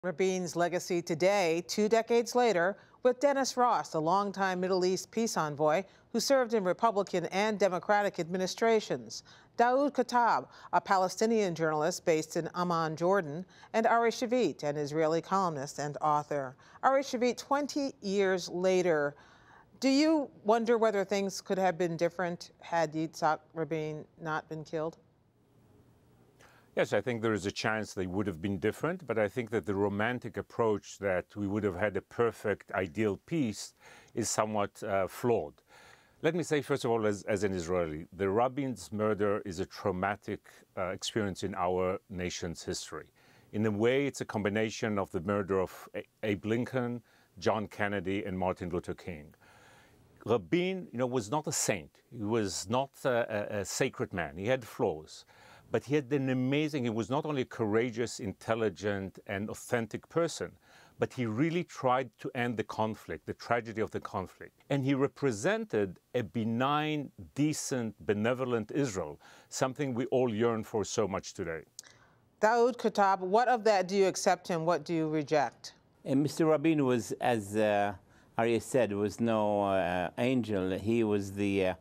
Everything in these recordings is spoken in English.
Rabin's legacy today, 2 decades later, with Dennis Ross, a longtime Middle East peace envoy who served in Republican and Democratic administrations, Daoud Kuttab, a Palestinian journalist based in Amman, Jordan, and Ari Shavit, an Israeli columnist and author. Ari Shavit, 20 years later, do you wonder whether things could have been different had Yitzhak Rabin not been killed? Yes, I think there is a chance they would have been different, but I think that the romantic approach that we would have had a perfect, ideal peace is somewhat flawed. Let me say, first of all, as an Israeli, the Rabin's murder is a traumatic experience in our nation's history. In a way, it's a combination of the murder of Abe Lincoln, John Kennedy, and Martin Luther King. Rabin, was not a saint. He was not a sacred man. He had flaws. But he was not only a courageous, intelligent, and authentic person, but he really tried to end the conflict, the tragedy of the conflict. And he represented a benign, decent, benevolent Israel, something we all yearn for so much today. Daoud Kuttab, what of that do you accept and what do you reject? And Mr. Rabin was, as Ari said, was no angel. He was the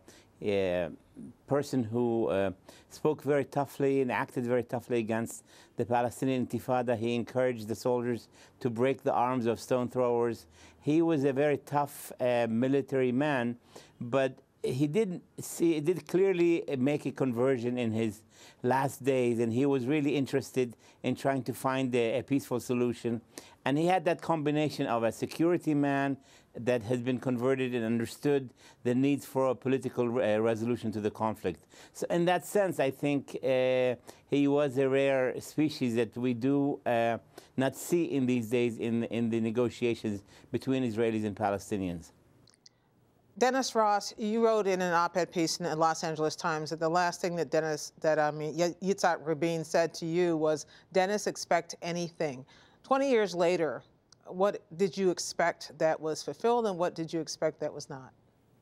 person who spoke very toughly and acted very toughly against the Palestinian Intifada. He encouraged the soldiers to break the arms of stone throwers. He was a very tough military man, but he did clearly make a conversion in his last days, and he was really interested in trying to find a peaceful solution. And he had that combination of a security man that has been converted and understood the needs for a political resolution to the conflict. So in that sense, I think he was a rare species that we do not see in these days in the negotiations between Israelis and Palestinians. Dennis Ross, you wrote in an op-ed piece in the Los Angeles Times that the last thing that Yitzhak Rabin said to you was, "Dennis, expect anything." 20 years later, what did you expect that was fulfilled and what did you expect that was not?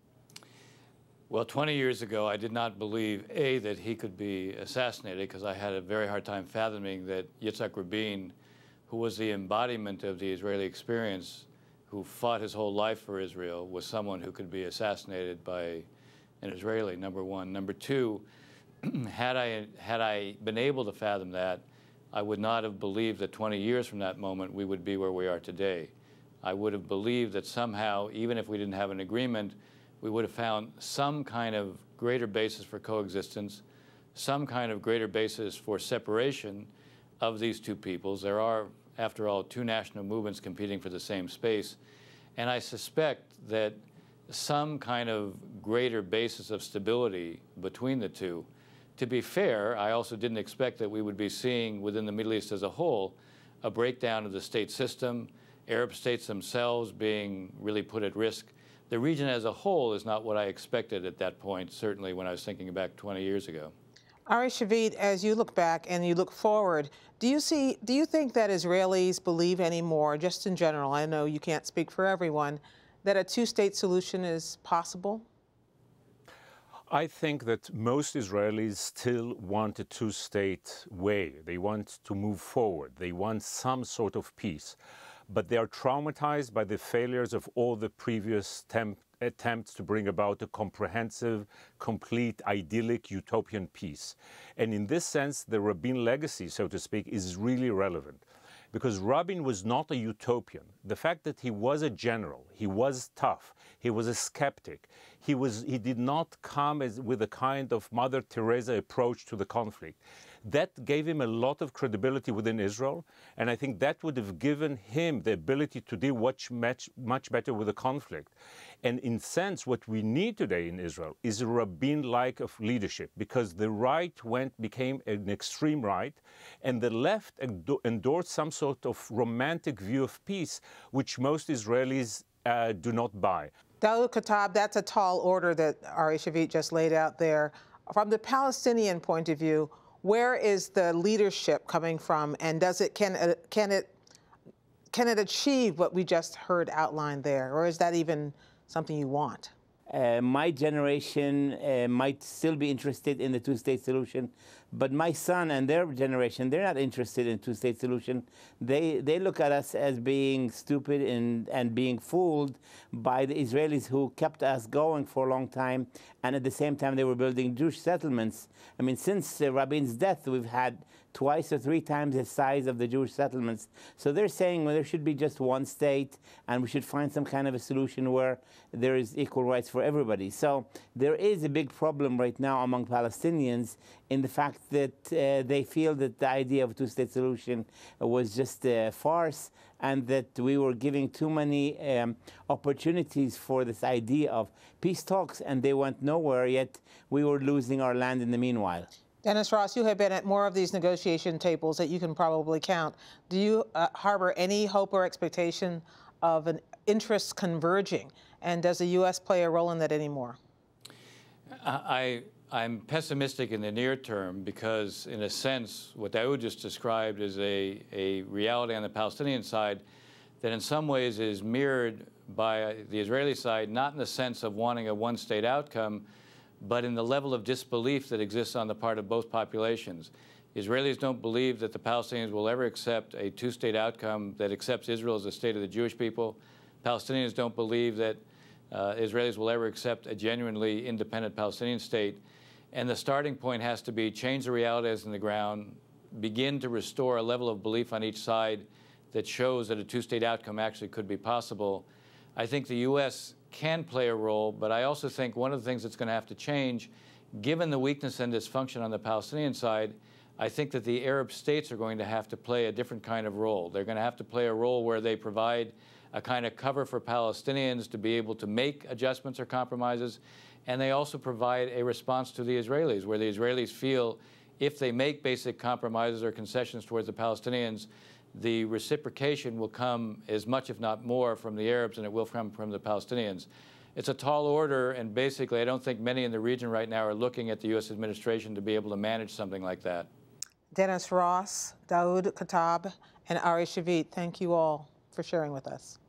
Well, 20 years ago, I did not believe, A, that he could be assassinated, because I had a very hard time fathoming that Yitzhak Rabin, who was the embodiment of the Israeli experience, who fought his whole life for Israel, was someone who could be assassinated by an Israeli, number one. Number two, had I been able to fathom that, I would not have believed that 20 years from that moment we would be where we are today. I would have believed that somehow, even if we didn't have an agreement, we would have found some kind of greater basis for coexistence, some kind of greater basis for separation of these two peoples. There are, after all, two national movements competing for the same space. And I suspect that some kind of greater basis of stability between the two. To be fair, I also didn't expect that we would be seeing within the Middle East as a whole a breakdown of the state system, Arab states themselves being really put at risk. The region as a whole is not what I expected at that point, certainly when I was thinking back 20 years ago. Ari Shavit, as you look back and you look forward, do you think that Israelis believe anymore, just in general, I know you can't speak for everyone, that a two-state solution is possible? I think that most Israelis still want a two-state way. They want to move forward. They want some sort of peace. But they are traumatized by the failures of all the previous attempts to bring about a comprehensive, complete, idyllic, utopian peace. And in this sense, the Rabin legacy, so to speak, is really relevant. Because Rabin was not a utopian. The fact that he was a general, he was tough, he was a skeptic, he did not come with a kind of Mother Teresa approach to the conflict. That gave him a lot of credibility within Israel, and I think that would have given him the ability to deal much better with the conflict. And in a sense, what we need today in Israel is a Rabin-like of leadership, because the right became an extreme right, and the left endorsed some sort of romantic view of peace, which most Israelis do not buy. Daoud Kuttab, that's a tall order that Ari Shavit just laid out there. From the Palestinian point of view, where is the leadership coming from, and can it achieve what we just heard outlined there, or is that even something you want? My generation might still be interested in the two-state solution, But my son and their generation, they're not interested in two-state solution. They look at us as being stupid and being fooled by the Israelis who kept us going for a long time, and at the same time they were building Jewish settlements. I mean, since Rabin's death, we've had twice or three times the size of the Jewish settlements. So they're saying, well, there should be just one state, and we should find some kind of a solution where there is equal rights for everybody. So there is a big problem right now among Palestinians in the fact that they feel that the idea of a two-state solution was just a farce, and that we were giving too many opportunities for this idea of peace talks, and they went nowhere, yet we were losing our land in the meanwhile. Dennis Ross, you have been at more of these negotiation tables that you can probably count. Do you harbor any hope or expectation of an interests converging? And does the U.S. play a role in that anymore? I'm pessimistic in the near term because, in a sense, what Daoud just described is a reality on the Palestinian side that in some ways is mirrored by the Israeli side, not in the sense of wanting a one-state outcome, but in the level of disbelief that exists on the part of both populations. Israelis don't believe that the Palestinians will ever accept a two-state outcome that accepts Israel as the state of the Jewish people. Palestinians don't believe that Israelis will ever accept a genuinely independent Palestinian state. And the starting point has to be change the realities on the ground, begin to restore a level of belief on each side that shows that a two-state outcome actually could be possible. I think the U.S. can play a role, but I also think one of the things that's going to have to change, given the weakness and dysfunction on the Palestinian side, I think that the Arab states are going to have to play a different kind of role. They're going to have to play a role where they provide a kind of cover for Palestinians to be able to make adjustments or compromises, and they also provide a response to the Israelis, where the Israelis feel if they make basic compromises or concessions towards the Palestinians, the reciprocation will come as much, if not more, from the Arabs than it will come from the Palestinians. It's a tall order, and basically I don't think many in the region right now are looking at the U.S. administration to be able to manage something like that. Dennis Ross, Daoud Kuttab, and Ari Shavit, thank you all for sharing with us.